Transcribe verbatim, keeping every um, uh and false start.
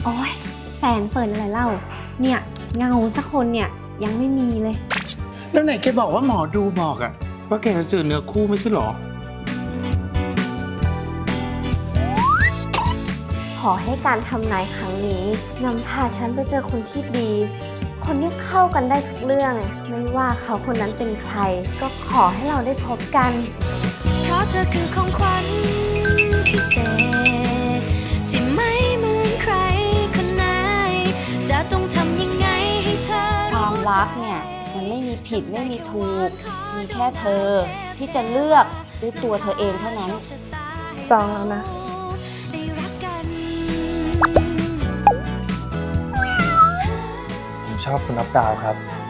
โอ้ยแฟนเฟิร์นอะไรเล่าเนี่ยเงาสักคนเนี่ยยังไม่มีเลยแล้วไหนแกบอกว่าหมอดูบอกอะว่าแกจะเจอเนื้อคู่ไม่ใช่หรอขอให้การทำนายครั้งนี้นำพาฉันไปเจอคนที่ดีคนที่เข้ากันได้ทุกเรื่องไม่ว่าเขาคนนั้นเป็นใครก็ขอให้เราได้พบกันเพราะเธอคือของขวัญพิเศษที่ไม่เหมือนใครคนไหนจะต้องทำยังไงให้เธอความรักเนี่ยมันไม่มีผิดไม่มีถูกมีแค่เธอที่จะเลือกด้วยตัวเธอเองเท่านั้นจองแล้วนะผมชอบคุณนับดาวครับ